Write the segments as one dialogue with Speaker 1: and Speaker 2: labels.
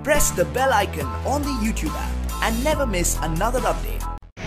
Speaker 1: press the bell icon on the YouTube app and never miss another update.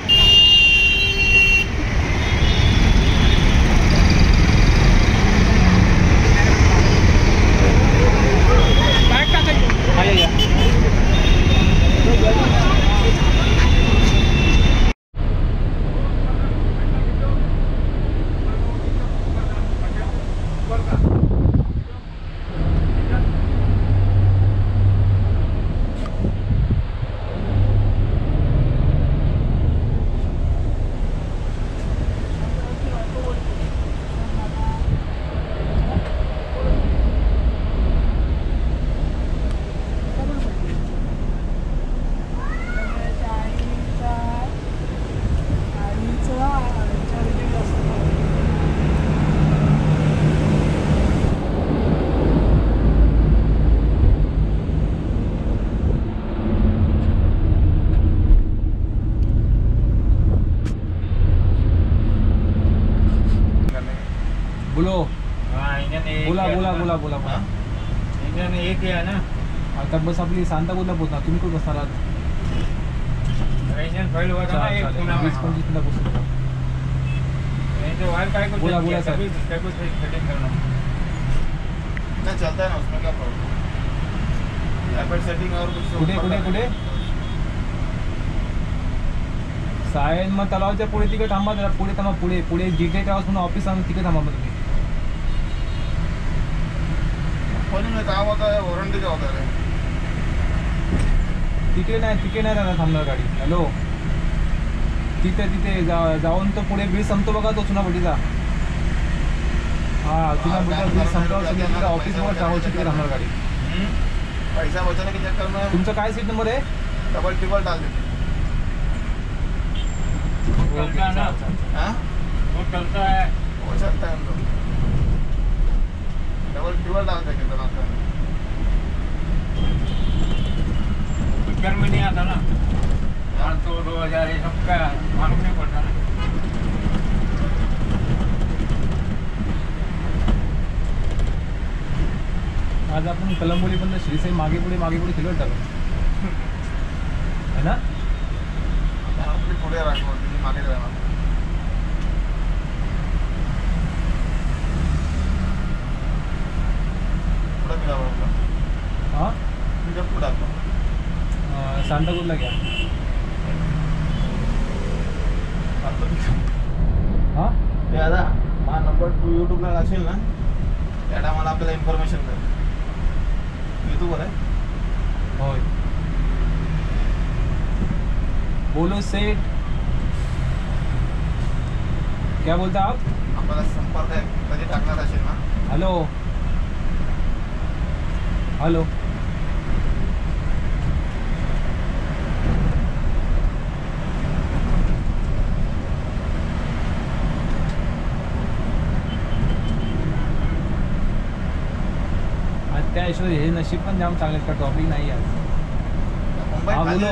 Speaker 2: बोला एक आहे ना आता बस आपली सांताक्रूजला पोहोचणार. तुम्ही कुठे बसणार आहात? बोला सर.
Speaker 3: चलता है ना उसमें क्या प्रॉब्लम? सेटिंग और
Speaker 2: कुठे सायन मग तलावच्या पुढे तिकडे थांबा. जरा पुढे थांबा. पुढे GHAT हाऊस म्हणून ऑफिस आहे तिकडे थांबा. मग तुम्ही
Speaker 3: काम होता है वॉरंटी का होता है
Speaker 2: तिकडे नाही दादा थांबणार गाडी. हॅलो तिथे जाऊन तो पुढे ब्रिज संपतो बघा तो चुनाभट्टीचा. हा चुनाभट्टीचा ब्रिज संपल्यावर ऑफिसवर ट्रॅव्हल्स तिथे थांबणार गाडी.
Speaker 3: पैसा बचाने के चक्कर में.
Speaker 2: तुमचा काय सीट नंबर आहे?
Speaker 3: डबल ट्रिपल डाल देते.
Speaker 2: वो चलता है
Speaker 3: हम लोग डबल ट्रिपल डाल देंगे.
Speaker 2: पिक्चर में नहीं आता ना 500 2000 ये सबका मालूम नहीं पड़ता ना. आज आपण कलंबोली पण श्रीसाई मागे पुढे केलं होतं है ना.
Speaker 3: पुढे मागे राहणार.
Speaker 2: हाँ सांताक्रूजला घ्या. हां
Speaker 3: ते दादा हा नंबर तू यूट्यूबला टाकशील ना त्या टायमाला आपल्याला इन्फॉर्मेशन कर. यूट्यूबवर आहे.
Speaker 2: होय. बोलो सेठ क्या बोलता आप?
Speaker 3: आपल्याला संपर्क कधी टाकणार असेल ना.
Speaker 2: हॅलो त्या हिशोबाने हे नशीब पण जाम चांगले का टॉपिक नाही आज. हाँ बोलो.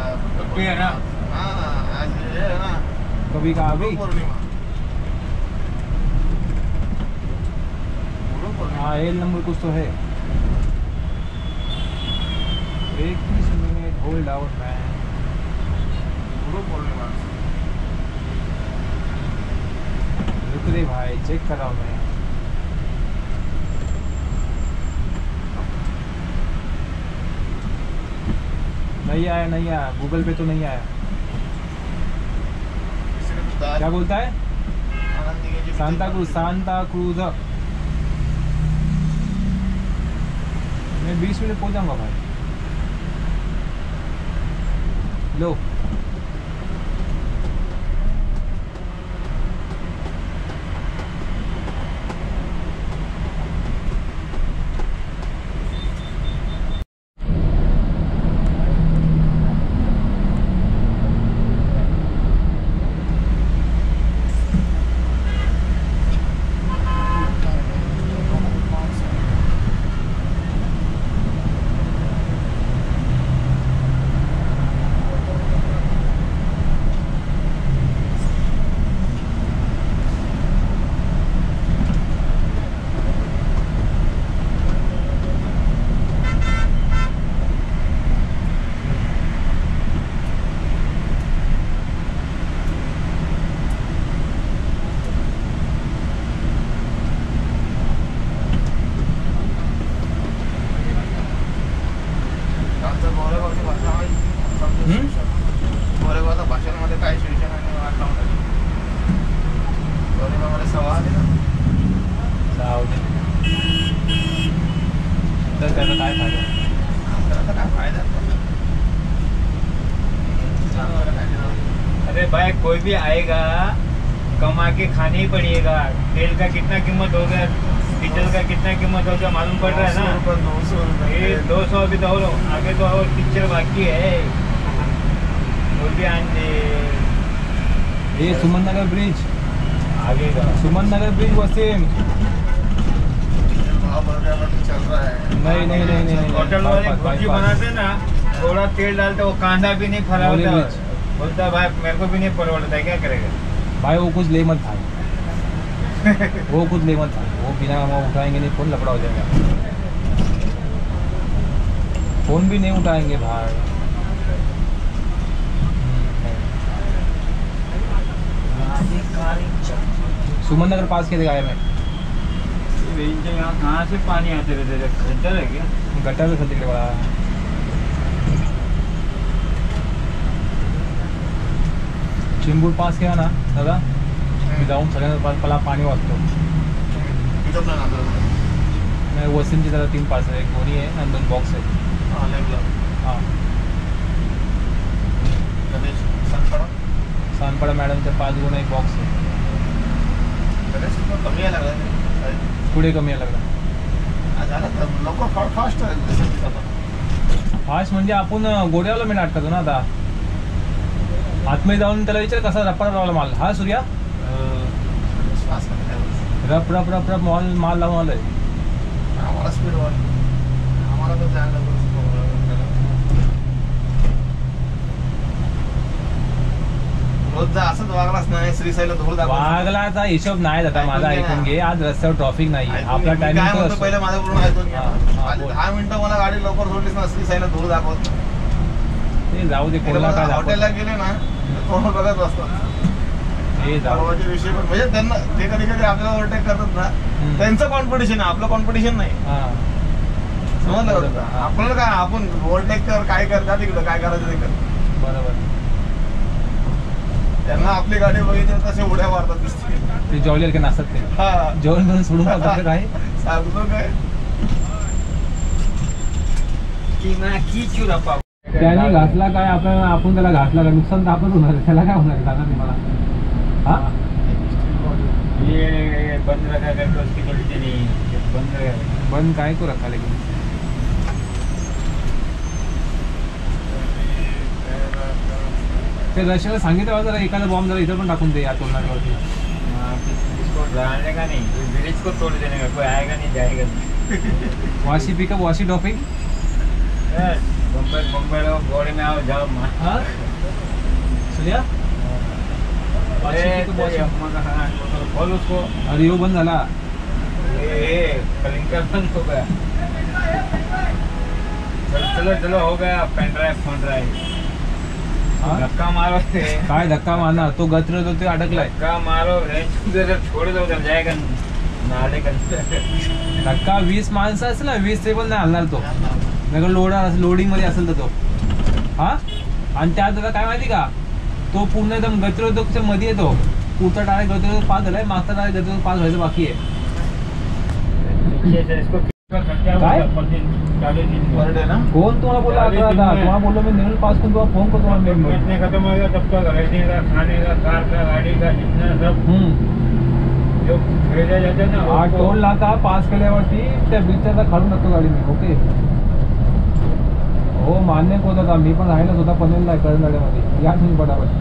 Speaker 2: कभी का अभी हाँ एल नंबर कुछ तो है. 21 मिनट होल्ड आउट मैन. रुक रे भाई चेक कर रहा हूँ मैं. नहीं आया गूगल पे तो नहीं आया. क्या बोलता है? सांताक्रूज मैं 20 मिनट पहुंच जाऊंगा भाई. लो तर त्याचा काय फायदा?
Speaker 3: आपल्याला काय फायदा?
Speaker 4: अरे भाई कोई भी आएगा कमा के खाने ही पड़ेगा। तेल का कितना कीमत हो गया, डीजल का कितना कीमत हो गया मालूम पड़ रहा है ना।
Speaker 3: 200 रुपये।
Speaker 4: ये 200 अभी तो और आगे तो और पिक्चर बाकी है वो भी आने।
Speaker 2: ये सुमन नगर ब्रिज
Speaker 4: आगे का
Speaker 2: सुमन नगर ब्रिज वसीम
Speaker 3: भाव बढ़ गया तो चल रहा है।
Speaker 2: नहीं नहीं नहीं नहीं
Speaker 4: होटल वाले भुर्जी बनाते ना, थोड़ा तेल डालते वो कांदा भी नहीं फरा
Speaker 2: बोले
Speaker 4: होता,
Speaker 2: बीच।
Speaker 4: बोलता भाई मेरे को भी नहीं परवड़ता, क्या करेगा
Speaker 2: भाई वो कुछ ले मत भाई वो कुछ ले मत भाई, वो बिना हम उठाएंगे नहीं, फोन लपड़ा हो जाएगा, फोन भी नहीं उठाएंगे भाई। सुमन नगर पास के गया मैं
Speaker 4: यहाँ कहाँ से पानी आते रहते थे, खड्डा है क्या?
Speaker 2: गटर में खतरे बड़ा चिंबूर पास केला ना दादा, मी जाऊन सगळ्यांना मला पाणी वाचतो।
Speaker 3: इथं पण आपलं
Speaker 2: मैं वसीमची जरा 3 पार्सल, एक गोणी आहे आणि 2 बॉक्स आहे।
Speaker 3: हां लेगला
Speaker 2: हां
Speaker 3: गणेश सांगपडा
Speaker 2: सानपाडा मॅडमच्या 5 गोणी एक बॉक्स आहे।
Speaker 3: गणेश कमी यायला लागला,
Speaker 2: पुढे कमी यायला लागला।
Speaker 3: आज आला तर लोक फास्ट आहे।
Speaker 2: फास्ट म्हणजे आपण गोड्याला मी नाटकातो ना आता, आतमध्ये जाऊन त्याला विचार कसा रप्पा लावला माल। हा सूर्या
Speaker 3: श्वास
Speaker 2: रप रप रप रप माल लावून आलाय।
Speaker 3: आम्हाला स्पीड वाढ, आम्हाला तर जायला रोज असंच वागलाच नाही, श्रीसाईला धूळ दाखव
Speaker 2: वागलाचा हिशोब नाही जाता माझा, ऐकून घे। आज रस्त्यावर ट्रॉफिक नाही, आपला
Speaker 3: काय
Speaker 2: टायमिंग
Speaker 3: म्हणतो पहिलं माझं पूर्ण ऐकून घ्या।
Speaker 2: हा,
Speaker 3: आधी
Speaker 2: बोल.
Speaker 3: 10 मिनिटं मला गाडी लवकर सोडलीस ना, श्रीसाईला धूळ दाखवत
Speaker 2: ते जाऊ दे, कोणाला काय
Speaker 3: हॉटेलला
Speaker 2: दाखवतो।
Speaker 3: गेले ना कोण बघत असतात
Speaker 2: हे जाऊ
Speaker 3: परवाचे विषय पण, म्हणजे त्यांना ते कधी कधी आपल्याला ओव्हरटेक करतात ना, त्यांचं कॉम्पिटिशन आहे, आपलं कॉम्पिटिशन नाही।
Speaker 2: हा
Speaker 3: समजलं का? आपल्याला काय, आपण ओव्हरटेक कर, काय करतात तिकडं, काय करायचं ते कर।
Speaker 2: बरोबर,
Speaker 3: त्यांना आपली गाडी बघितली तसे उड्या मारतात दिसते।
Speaker 2: ते जेवलेल का नसतात, ते
Speaker 3: हा
Speaker 2: जेवण करून सोडून टाकतात काय
Speaker 3: सांगतो काय
Speaker 4: की ना की चुरापा
Speaker 2: त्याने घासला काय, आपण त्याला घासला काय, नुकसान तर आपच होणार, त्याला काय होणार सांगा तुम्ही मला। हा
Speaker 4: ये बंद रखा करके उसकी गलती नहीं, बंद रखा।
Speaker 2: बंद काय को रखा लेकिन ते रशियाला सांगितलं जरा एखादा बॉम्ब जरा इथं पण टाकून दे या टोलनाक्यावरती।
Speaker 4: इसको डालने का नहीं, ब्रिज को तोड़ देने का, कोई आएगा नहीं जाएगा नहीं।
Speaker 2: Vashi pickup Vashi dropping.
Speaker 4: मुंबई बॉडी में आओ जाओ
Speaker 2: हाँ सूर्या वाशी पिकअप वाशी,
Speaker 4: बोल उसको।
Speaker 2: अरे यो बंद झाला,
Speaker 4: कलिंकर बंद हो गया। चलो चलो हो गया, पेन ड्राइव फोन ड्राइव।
Speaker 2: हाँ?
Speaker 4: धक्का मारो से
Speaker 2: काय धक्का मारणार, तो गत्र तो ते अडकलाय।
Speaker 4: धक्का मारो, छोड़ दो उधर जाएगा नाले का।
Speaker 2: धक्का 20 माणसं असेल ना, 20 ते पण नाही हलणार तो, नाही लोडिंग मध्ये असेल तर तो। हा आणि त्यात आता काय माहिती का, तो पूर्ण एकदम गतिरोधकच्या मध्ये येतो, पुढचा डायरेक्ट गतिरोधक पास झालाय, मागचा डायरेक्ट गतिरोधक पास व्हायचं बाकी आहे। काय
Speaker 3: पर डे ना
Speaker 2: कोण तुम्हाला बोलला, 11 तुम्हाला बोललो मी नेहमी पास करून तुम्हाला फोन करतो मी।
Speaker 4: बैठने खत्म हो गया तब तक रहने का, खाने का, कार का, गाड़ी का, जितना सब जो खरीदा जाता है ना
Speaker 2: हा टोल नाका पास केल्यावरती त्या बिलचा खालून टाकतो गाडी मी। ओके हो मान्य होत होता, मी पण राहिलो स्वतः पनवेलला करंजाड्यामध्ये। या तुम्ही पटापट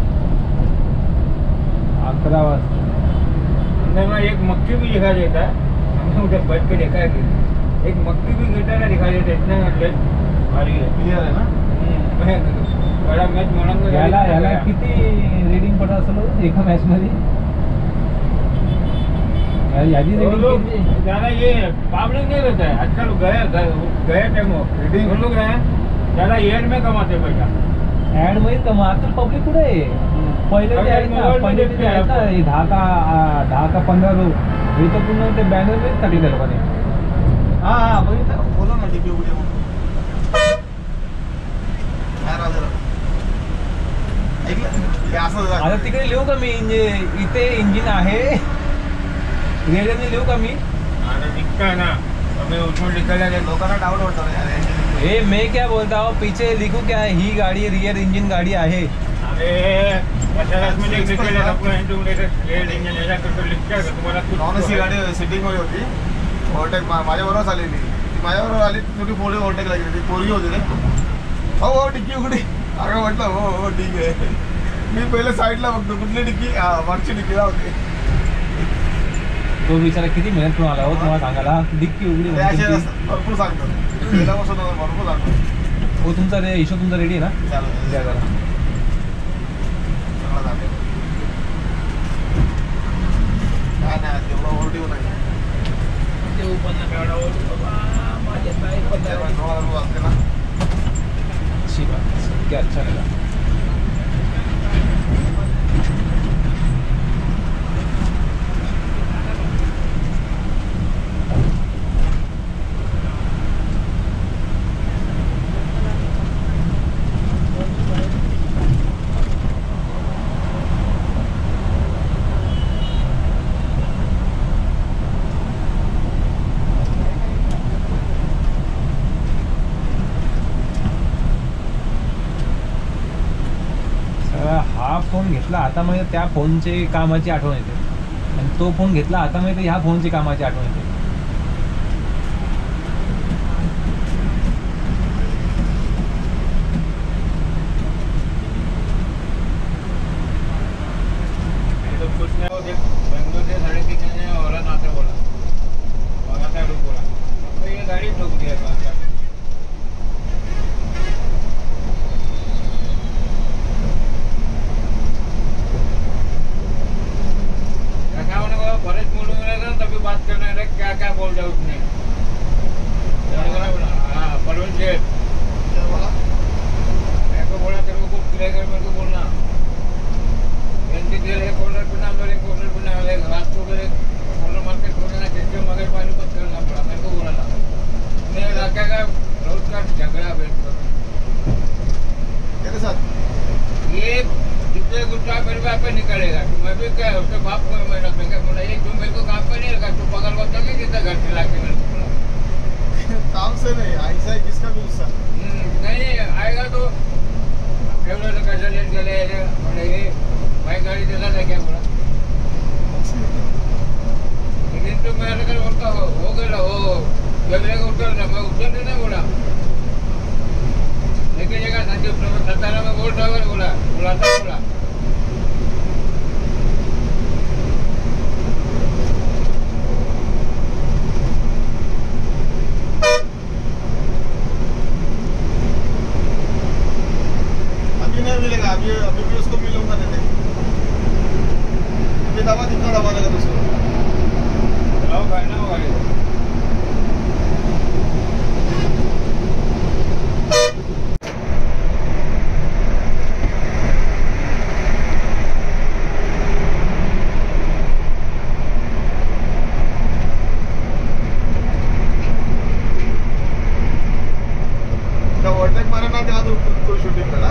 Speaker 2: 11 वाजता
Speaker 4: अंदर में एक मक्खी भी दिखाई देता है, हमने उधर बैठ के देखा है कि एक मक्खी भी गिरता है दिखाई देता है, इतना लेट भारी है।
Speaker 3: क्लियर आहे ना।
Speaker 4: बड़ा मैच म्हणून
Speaker 2: याला किती रेडिंग पडत असेल एका मॅच मध्ये, यादी रेडिंग
Speaker 4: ज्यादा ये पब्लिक नहीं रहता है आजकल, गए टाइम हम लोग रहे ज्यादा एड में कमाते पैसा।
Speaker 2: ऍड मध्ये कमाल पब्लिक कुठे आहे, पहिले ते आहेत ना, पहिले ते आहेत ना, 10 का 15 रो हे तर पूर्ण ते बॅनर मध्ये टाकले त्या लोकांनी।
Speaker 3: हा हा बघितलं, बोला ना डीपी उद्या म्हणून काय राजा ऐकलं हे असं
Speaker 2: आता तिकडे लिहू का मी, इथे इंजिन आहे, रेडिओने लिहू का मी।
Speaker 4: आणि दिखता है ना अभी उसमें निकल जाए
Speaker 3: लोकांना डाऊट होता यार engine.
Speaker 2: ए मैं क्या बोलता हूँ पीछे लिखू क्या है ही गाड़ी रियर इंजन गाड़ी आहे
Speaker 4: अरे 50 मिनिट निकले आपको रियर इंजन ऐसा करके लिख क्या तुम्हाला
Speaker 3: नॉन एसी गाडी सिटिंग मध्ये होती ओव्हरटेक माझ्याबरोबर आलेली ती माझ्याबरोबर आली थोडी पुढे ओव्हरटेक लागली ती पोरगी होती रे हो हो डिक्की उघडी अगं म्हटलं हो हो ठीक आहे मी पहिले साईडला बघतो कुठली डिक्की मागची डिक्कीला होती
Speaker 2: तो बिचारा किती मेहनत करून आला हो तुम्हाला सांगायला डिक्की उघडी
Speaker 3: ते असे भरपूर सांगतात पहिल्यापासून भरपूर सांगतो
Speaker 2: हो तुमचा रे इशू तुमचा रेडी आहे ना
Speaker 3: चालेल
Speaker 2: द्या जरा.
Speaker 3: चांगला झाले काय नाही तेवढं ओव्हरड्यू नाही
Speaker 2: ते पण नका बाबा माझ्या बाईक
Speaker 3: असते ना
Speaker 2: अच्छी बात है क्या अच्छा लगा हा फोन घेतला आता म्हणजे त्या फोनचे कामाची आठवण येते आणि तो फोन घेतला आता म्हणजे ह्या फोनची कामाची आठवण येते
Speaker 4: कुछ नहीं हो बेंगलुरु से 3:30 और आता बोला और आता रुक बोला तो ये गाड़ी ठोक दिया फॉरेस्ट मूड में तभी बात करने लगे क्या क्या बोल जाओ उसने हाँ परवीन सेठ मेरे को बोला तेरे को कुछ क्लियर कर मेरे को बोलना कॉर्नर पे ना मेरे कॉर्नर पे ना रात को मेरे कॉर्नर मार्केट को ना जिसके मगर पानी मत करना पड़ा मेरे को बोला था मेरे इलाके का रोज का झगड़ा बैठ
Speaker 3: तेरे साथ
Speaker 4: ये जितने गुस्सा मेरे बाप पे निकलेगा तो मैं भी क्या उसके बाप को मैं रखेंगे बोला ये तुम मेरे को काम पे नहीं लगा तू पकड़ बता के जितना घर से लाके मेरे को बोला
Speaker 3: काम से नहीं ऐसा है किसका भी गुस्सा
Speaker 4: नहीं आएगा तो एवढं कसं लेट गेले बोले ये बाइक गाड़ी दिला था क्या बोला लेकिन तो मेरे घर बोलता हो गया हो जब लेकर उतर मैं उतर नहीं बोला लेकिन जगह संजीव सतारा में बोल ड्राइवर बोला
Speaker 3: अभी नहीं मिलेगा अभी भी उसको मिलूंगा नहीं अभी दवा कितना दवा लगा उसको
Speaker 4: ना होगा
Speaker 3: ओव्हरटेक मारा ना तेव्हा तो शूटिंग करा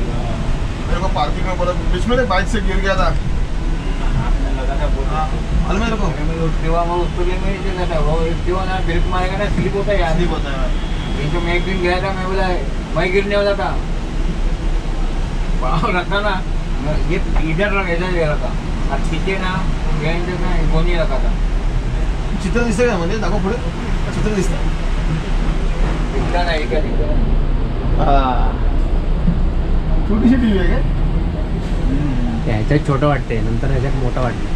Speaker 2: पार्किंग में बोला बीच में बाइक से गिर गया था।
Speaker 4: आपने लगा था बहुत
Speaker 3: मालूम है तेरे को?
Speaker 4: तेव्हा मग उसको लिए मेरे से जाता वो तेव्हा ना ब्रेक मारेगा ना स्लिप होता है यार।
Speaker 3: स्लिप होता है।
Speaker 4: ये तो मैं एक दिन गया था, मैं बोला मैं गिरने वाला था, पाँव रखा ना ये इधर ऐसा ले रहा था और पीछे ना गैंड ना गोनी रखा था।
Speaker 3: चित्र दिसतंय का म्हणजे दाखव पुढे चित्र दिसतं
Speaker 4: दिखता नाही का दिखता।
Speaker 3: हा छोटीशी टीव्ही आहे काय?
Speaker 2: ह्याच्यात छोटं वाटते नंतर ह्याच्यात मोठं वाटतं.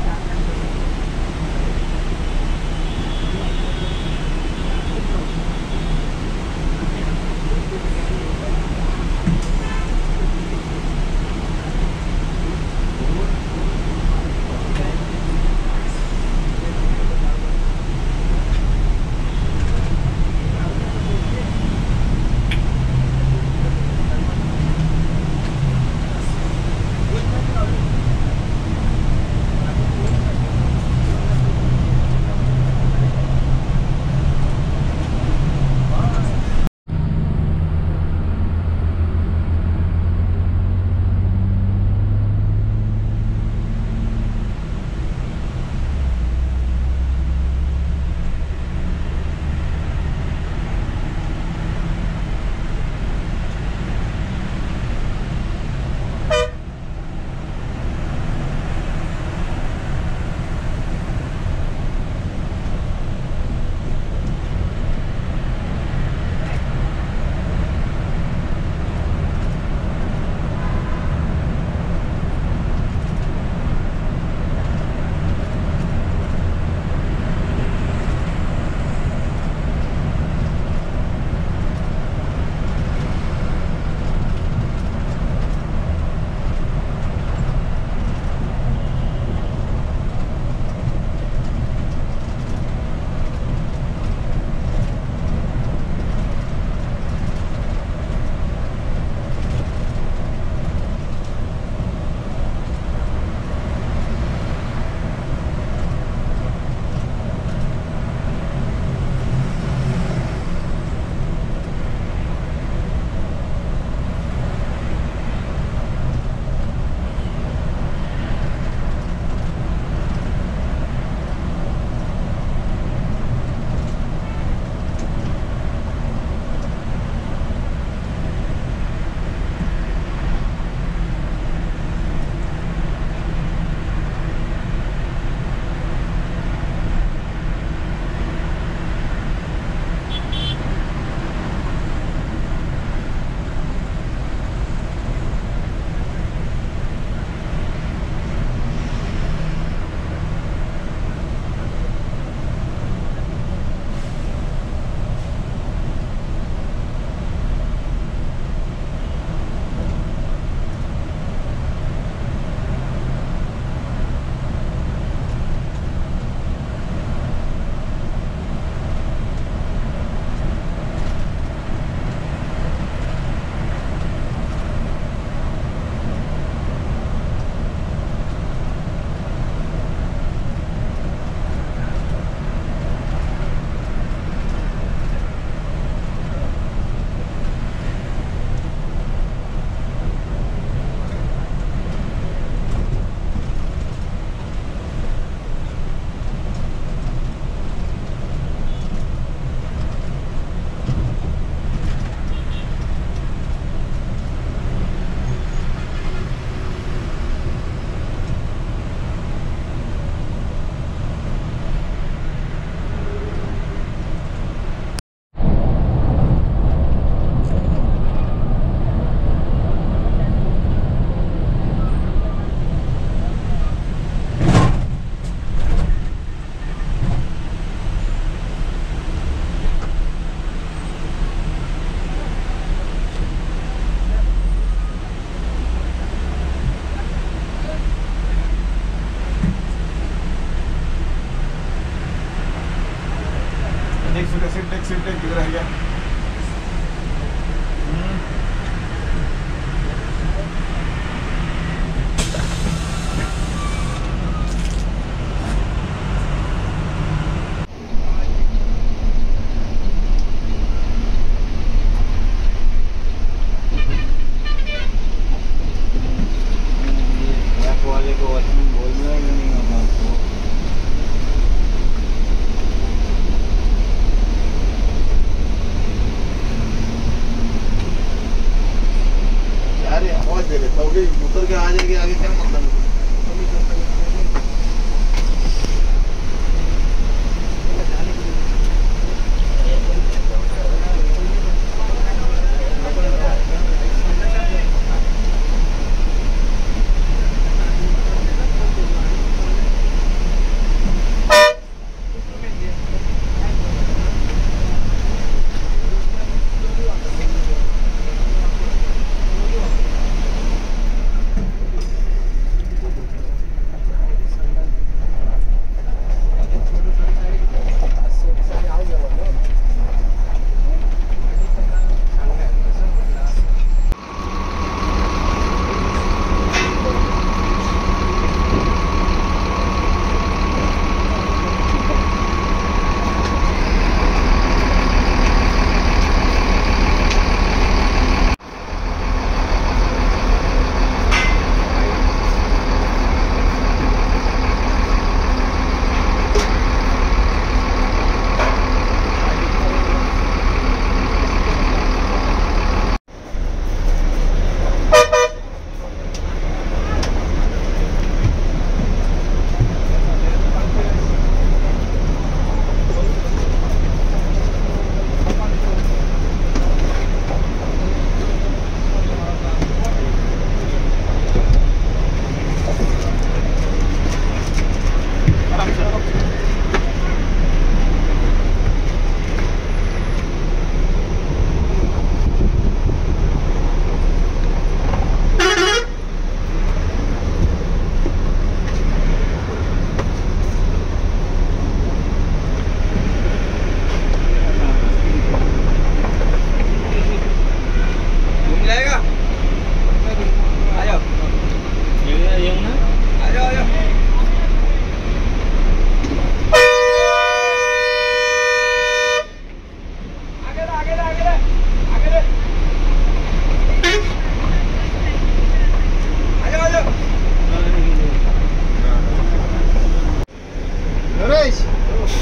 Speaker 3: सिमटेक किधर है क्या?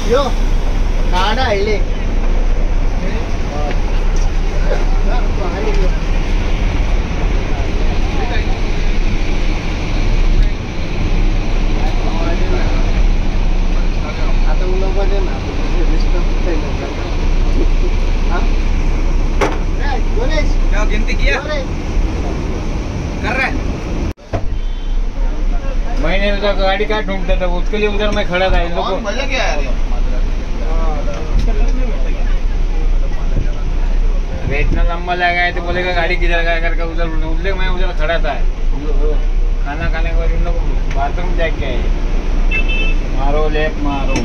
Speaker 5: Yo, nada ile. Atau ulang pada nak, mesti kita हाँ?
Speaker 4: क्या गिनती किया कर रहे मैंने उधर गाड़ी का ढूंढता था उसके लिए उधर मैं खड़ा था इन लोगों को
Speaker 3: मजा क्या है
Speaker 4: अरे इतना लंबा लगाया तो बोलेगा गाड़ी किधर गया करके उधर उधर मैं उधर खड़ा था खाना खाने के बाद इन लोग बाथरूम जाके आए मारो लेप मारो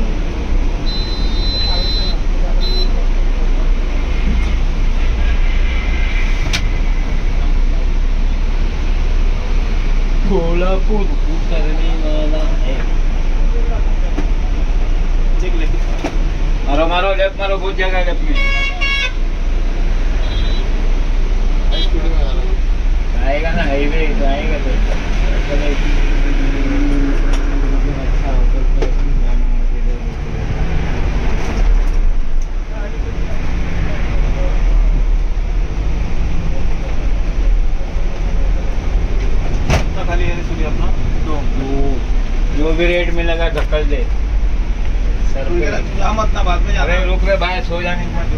Speaker 4: कोल्हापुर उतरने वाला है मारो मारो लेफ्ट मारो बहुत जगह है लेफ्ट में आएगा ना हाईवे तो आएगा तो अच्छा
Speaker 3: खाली है सूर्य अपना
Speaker 4: जो भी रेट में लगा धक्कल दे सर
Speaker 3: जा मत ना बाद में जा
Speaker 4: अरे रुक रे भाई सो जाने मत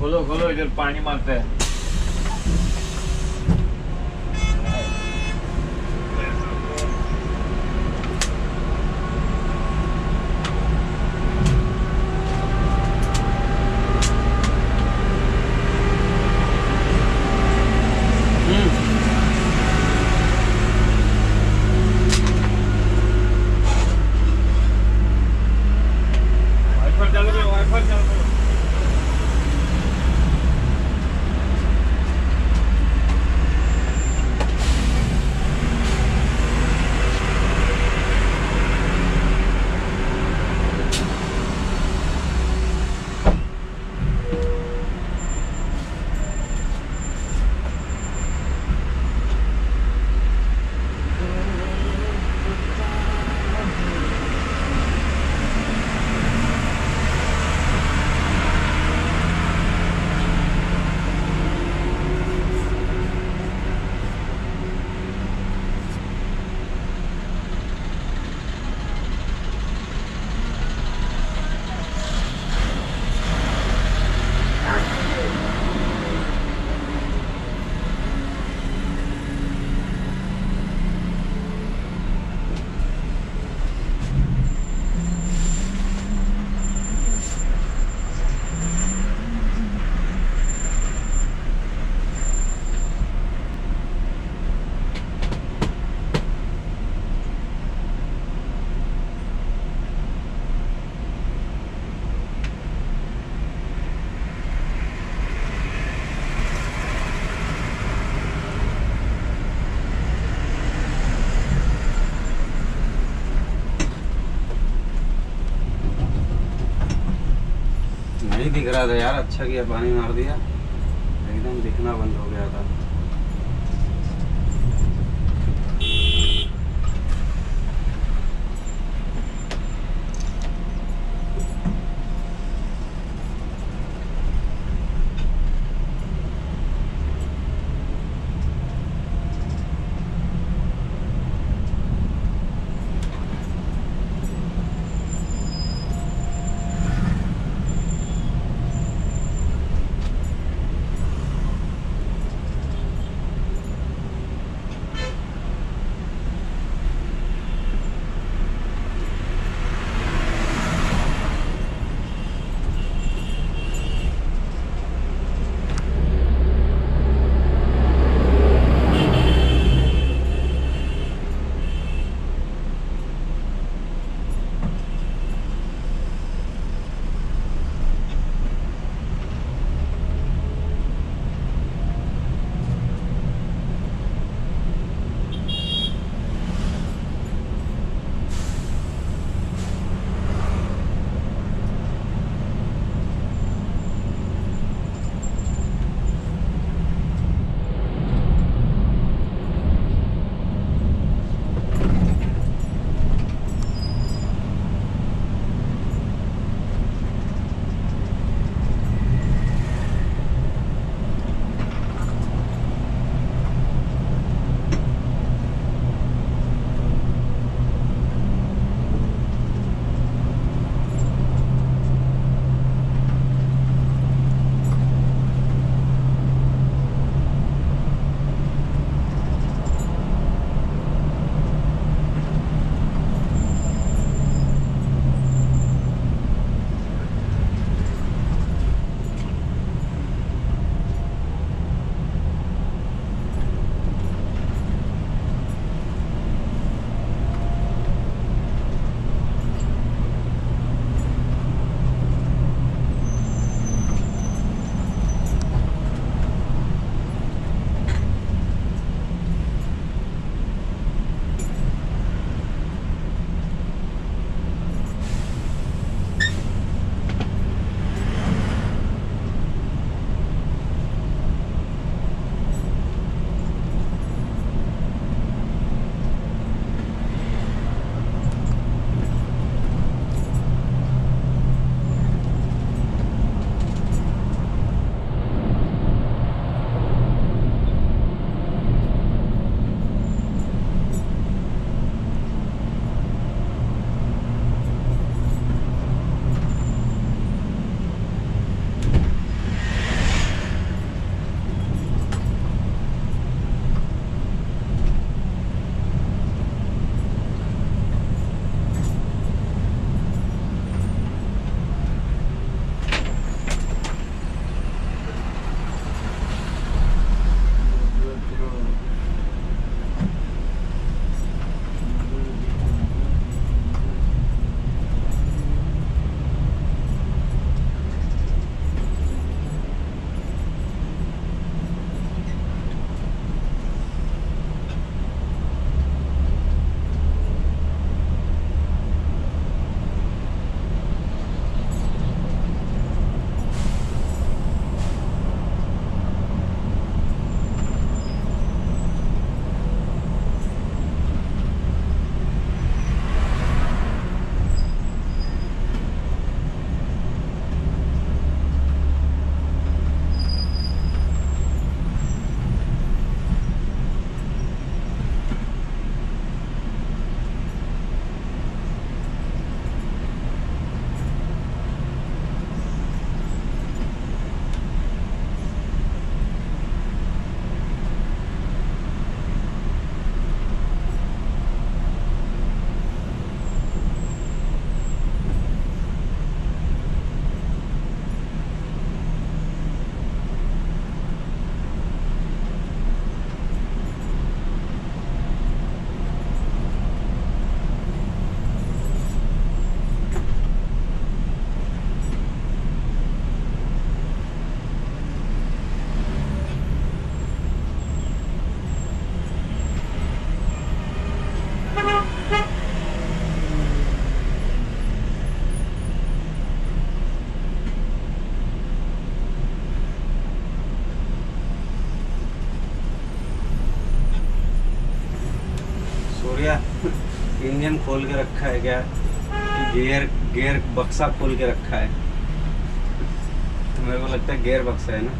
Speaker 4: खोलो खोलो, इधर पानी मारता है।
Speaker 5: नहीं दिख रहा था यार, अच्छा किया पानी मार दिया, एकदम दिखना बंद हो गया था। इंजन खोल के रखा है क्या कि गियर गियर बक्सा खोल के रखा है? तो मेरे को लगता है गियर बक्सा है ना।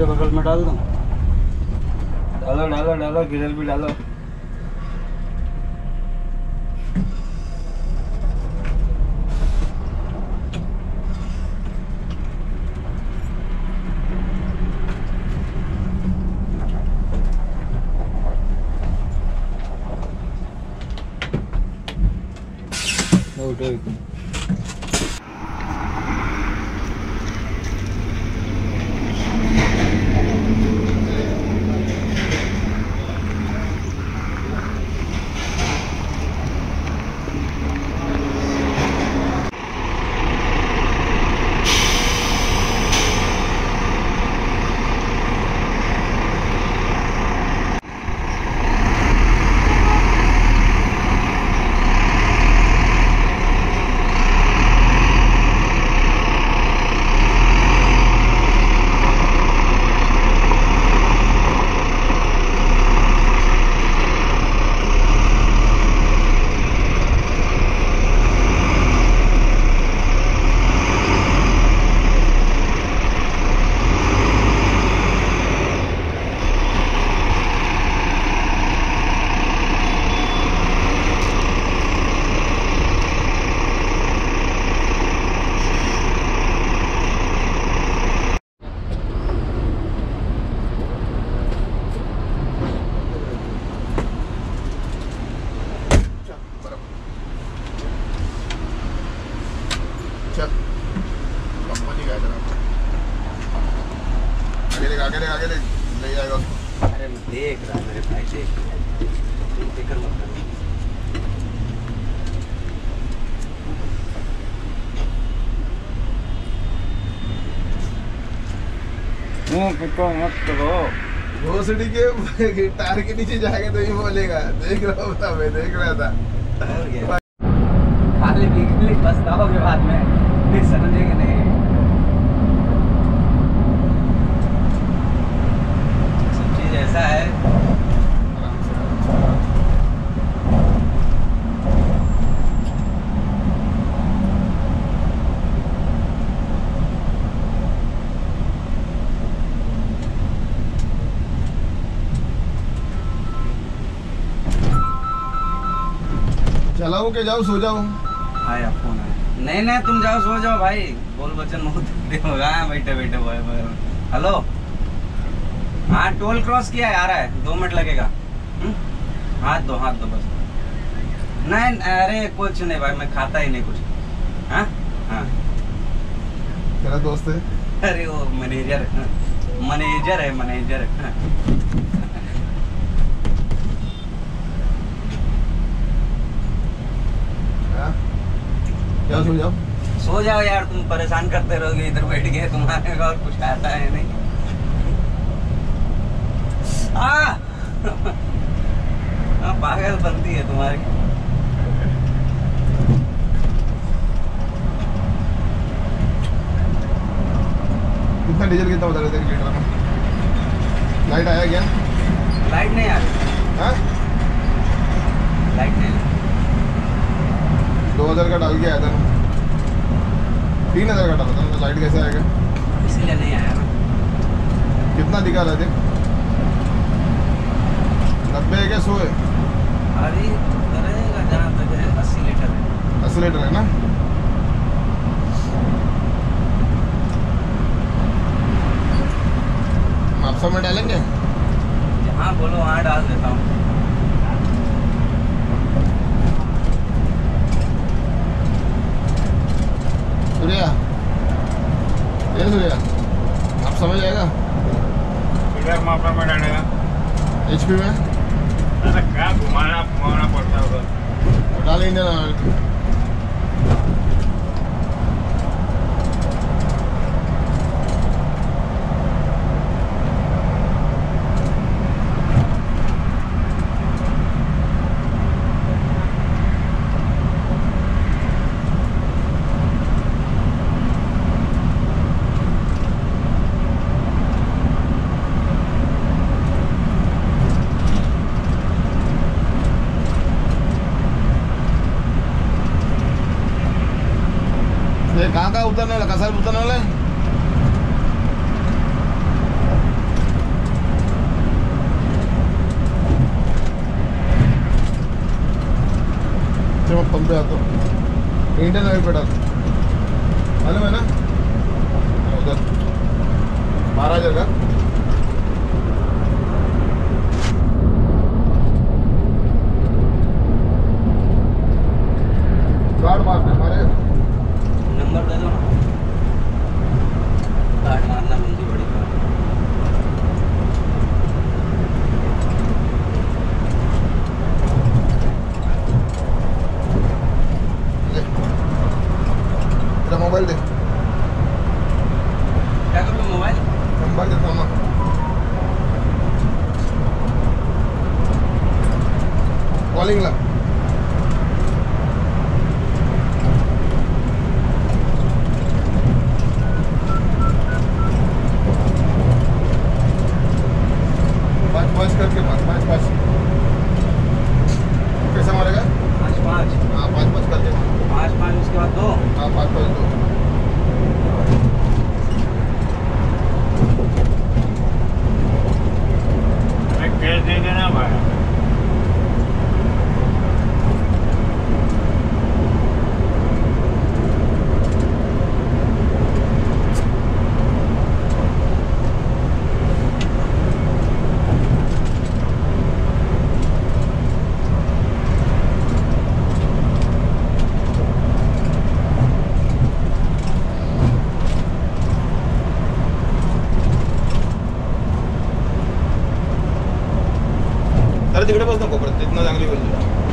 Speaker 5: के बगल में डाल दूँ?
Speaker 3: डालो डालो डालो, गिरल भी डालो। आगे ले जाएगा उसको।
Speaker 5: अरे मैं देख रहा है मेरे भाई, देख तुम फिक्र मत करो।
Speaker 4: फिक्र मत करो।
Speaker 3: भोसड़ी के टायर के नीचे जाएगा तो ही बोलेगा देख रहा था, मैं देख रहा था।
Speaker 5: खाली बिगली पछताओगे बाद में, नहीं समझेंगे नहीं। सब चीज ऐसा है।
Speaker 3: चलाओ के जाओ, सो जाओ।
Speaker 5: आया फोन आया। नहीं नहीं तुम जाओ, सो जाओ भाई, बोल बचन बहुत होगा बैठे बैठे। हेलो, हाँ टोल क्रॉस किया है, आ रहा है, 2 मिनट लगेगा। हाथ दो बस। नहीं अरे कुछ नहीं भाई, मैं खाता ही नहीं कुछ। हाँ हाँ
Speaker 3: तेरा दोस्त है?
Speaker 5: अरे वो मैनेजर है मैनेजर। सो जाओ यार, तुम परेशान करते रहोगे, इधर बैठ गए तुम्हारे और कुछ आता है नहीं। पागल बनती है तुम्हारी।
Speaker 3: कितना डीजल कितना बता रहे थे लीटर में? लाइट आया क्या?
Speaker 5: लाइट नहीं आ रही।
Speaker 3: हाँ?
Speaker 5: लाइट नहीं।
Speaker 3: 2000 का डाल के आया था, 3000 का डाला था, तो लाइट कैसे आएगा?
Speaker 5: इसीलिए नहीं आया ना।
Speaker 3: कितना दिखा रहा थे? 90 है क्या 100 है?
Speaker 5: अरे रहेगा जहाँ तक है, 80 लीटर है।
Speaker 3: 80 लीटर है ना? आप सब में डालेंगे?
Speaker 5: जहाँ बोलो वहाँ डाल देता हूँ।
Speaker 3: सूर्या, ये सूर्या, आप समझ जाएगा?
Speaker 4: मापना में डालेगा
Speaker 3: HP में?
Speaker 4: अरे क्या घुमाना पड़ता होगा।
Speaker 3: डाल इंजन ऑयल। कहाँ उतरने वाला? कसार उतरने वाला है? से मैं पंप पे आता हूँ, इंडियन ऑयल पे डालता हूँ, मालूम है ना, उधर 12,000 का। गार्ड मारना हमारे
Speaker 5: नंबर दे दो ना, गार्ड मारना मुझे बड़ी बात।
Speaker 3: तेरा मोबाइल दे,
Speaker 5: क्या करूँ मोबाइल?
Speaker 3: नंबर देता हूँ ना, कॉलिंग ला। पाँच करके पाँच कैसा मारेगा?
Speaker 5: 5-5।
Speaker 3: हाँ 5 करके
Speaker 5: 5-5 उसके बाद 2।
Speaker 3: हाँ 5 2।
Speaker 4: कैश दे देना भाई।
Speaker 3: अरे तिकडे बस ना कोपऱ्यात, तिथनं चांगली होईल,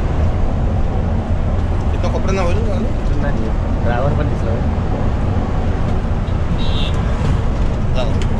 Speaker 3: तिथनं कोपऱ्यात ना होईल चांगली.
Speaker 4: ड्रायव्हर पण दिसला
Speaker 3: जाऊ.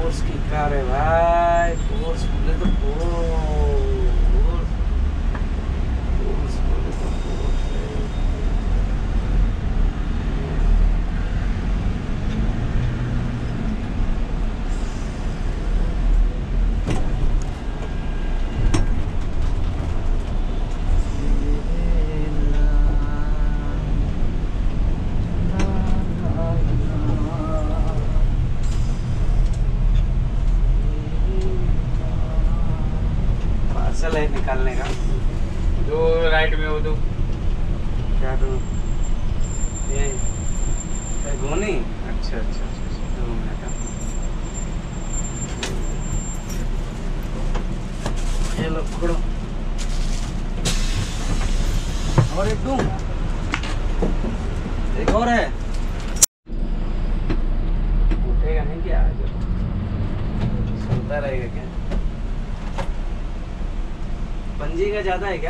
Speaker 5: फोर्स की कार है भाई, फोर्स बोले तो फोर्स बोले तो फोर्स है। पार्सल है निकालने का,
Speaker 4: जो राइट में हो तो
Speaker 5: क्या तो ये गोनी। अच्छा अच्छा अच्छा, 2 मिनट ये लो पकड़ो, और एक दूं, एक और है। उठेगा नहीं क्या, सोता रहेगा क्या? पंजी का ज्यादा है क्या?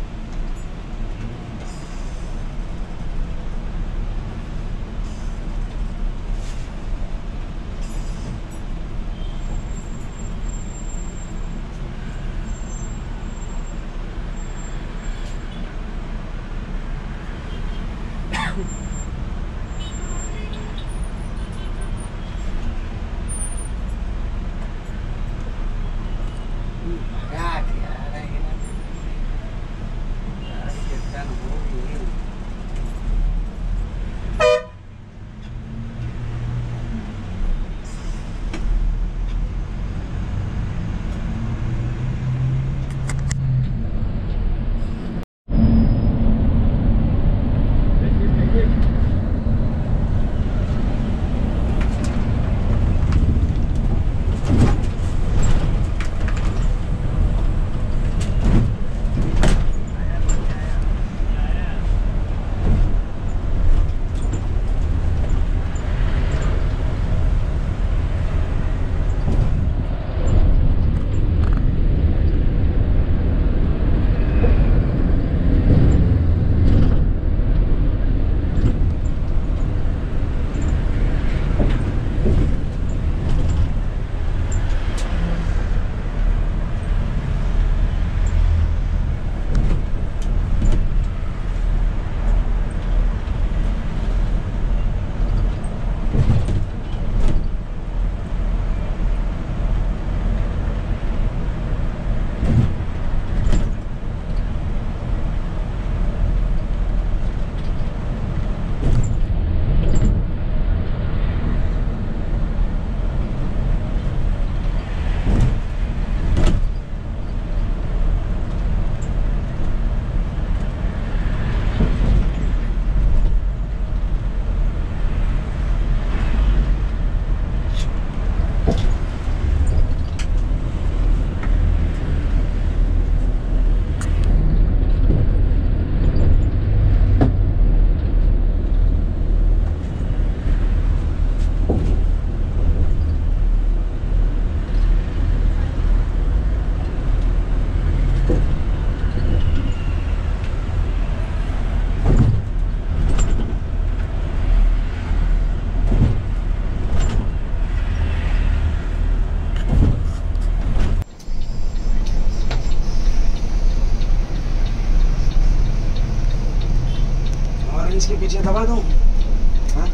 Speaker 5: इसके पीछे दबा दूं? हाँ?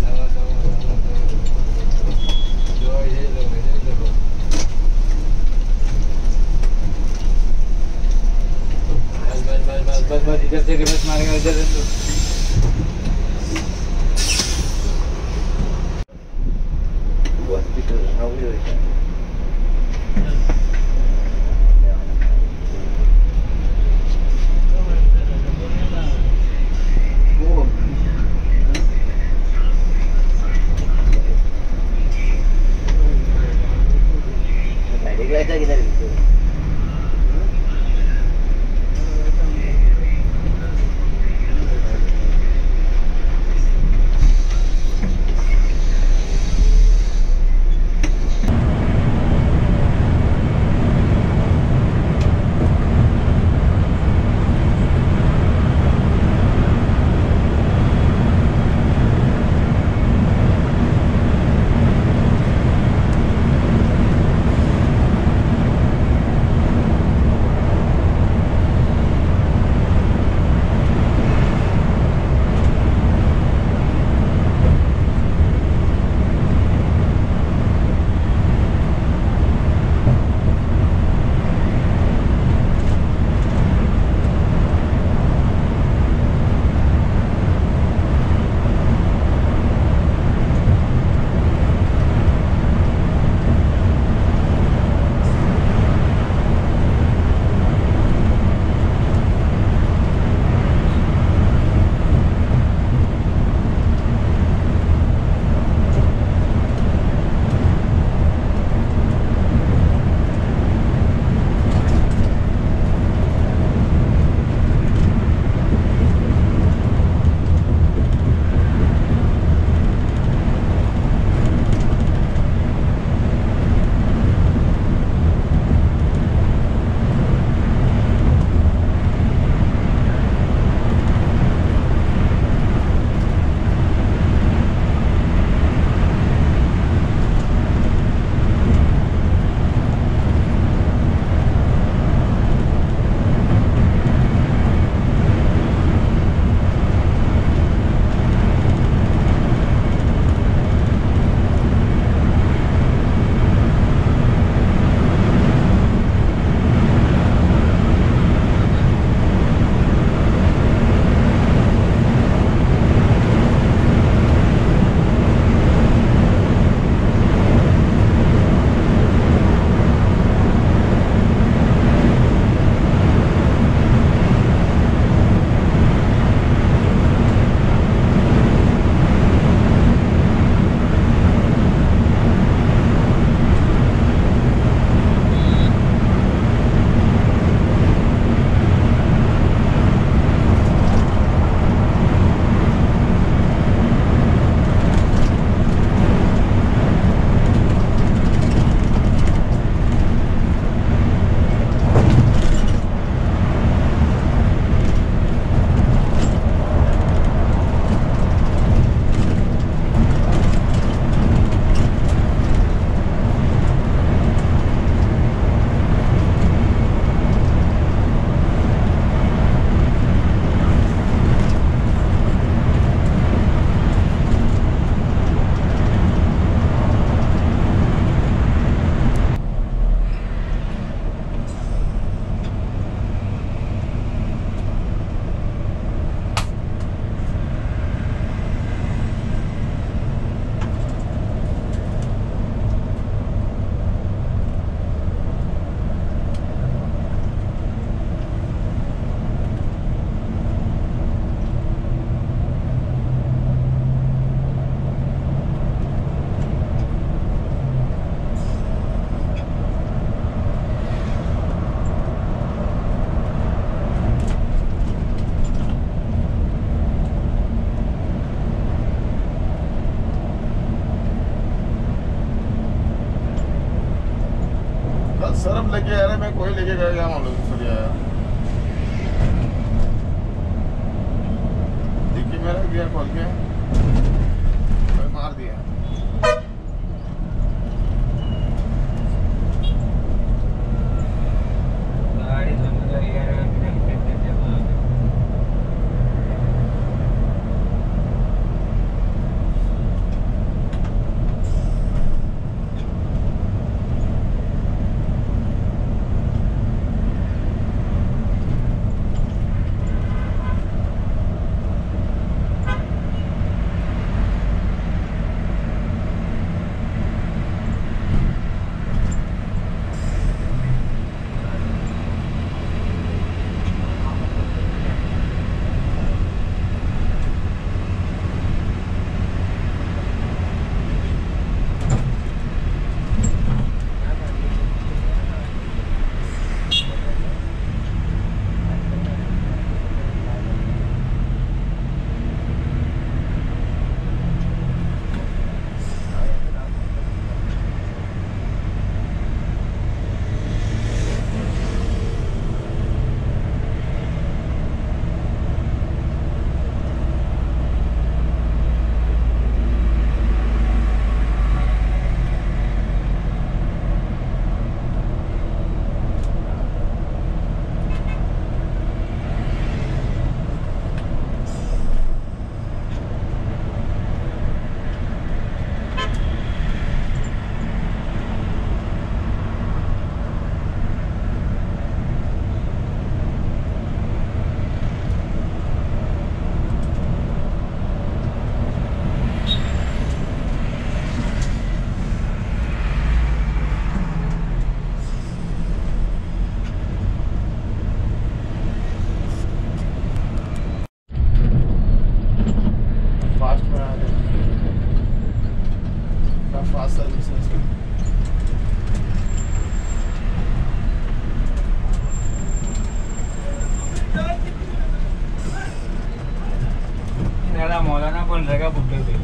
Speaker 4: बस इधर से रिवर्स मारेगा, इधर से
Speaker 3: सरफ लेके आ रहा, मैं कोई लेके गया क्या मालूम चलिए आया। देखिए मेरा गियर खोल के मार दिया।
Speaker 4: मौलाना पण जगह बुड्ढे थे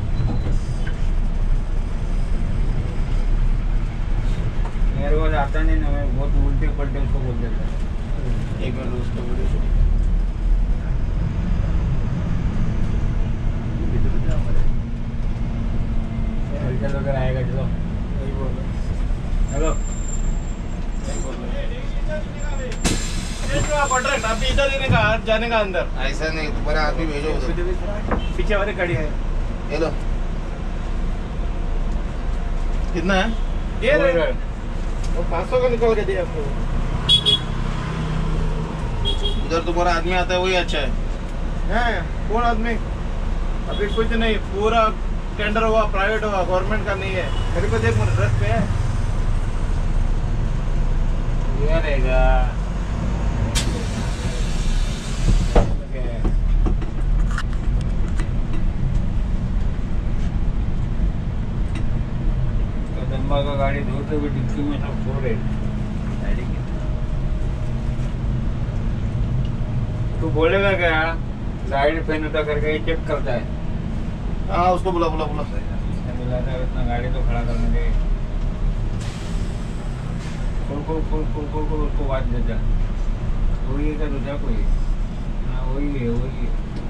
Speaker 4: मेरे को आता नहीं ना, मैं बहुत उल्टे पलटे उसको बोल देता।
Speaker 3: एक मिनट उसको बोलिए।
Speaker 4: चलो अगर आएगा चलो
Speaker 3: नहीं बोल रहा।
Speaker 4: हेलो
Speaker 3: कॉन्ट्रैक्ट अभी इधर देने का, जाने का अंदर।
Speaker 6: ऐसा नहीं, तुम्हारा आदमी भेजो उधर।
Speaker 3: पीछे वाली गाड़ी है।
Speaker 6: ये लो।
Speaker 3: कितना है ये? वो 500 का निकल के दिया आपको।
Speaker 6: उधर तुम्हारा आदमी आता है वही अच्छा है।
Speaker 3: कौन आदमी? अभी कुछ नहीं, पूरा टेंडर हुआ, प्राइवेट हुआ, गवर्नमेंट का नहीं है। मेरे को देख रस पे है
Speaker 4: ये रहेगा। कदम्बा का गाड़ी धोते हुए डिक्की में सब सो रहे। तू बोलेगा क्या? साइड फैन उठा करके ये चेक करता है।
Speaker 3: हाँ उसको बुला बुला बुला।
Speaker 4: बुलाता है, इतना गाड़ी तो खड़ा करने दे। खोल उसको बात देता। वही है क्या दूसरा कोई? हाँ वही है वही है।